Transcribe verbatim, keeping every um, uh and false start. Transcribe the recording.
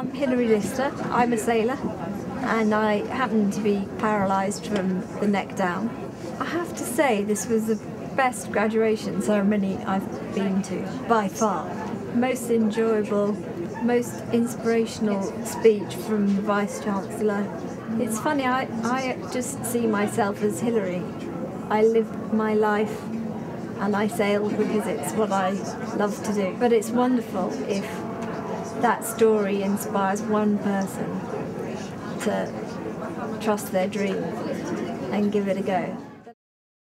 I'm Hilary Lister. I'm a sailor and I happen to be paralysed from the neck down. I have to say this was the best graduation ceremony I've been to, by far. Most enjoyable, most inspirational speech from the Vice-Chancellor. It's funny, I, I just see myself as Hilary. I lived my life and I sailed because it's what I love to do. But it's wonderful if that story inspires one person to trust their dream and give it a go.